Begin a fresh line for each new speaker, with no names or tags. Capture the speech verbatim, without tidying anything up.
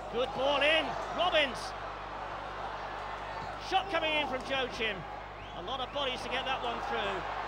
Good ball in, Robbins. Shot coming in from Joachim. A lot of bodies to get that one through.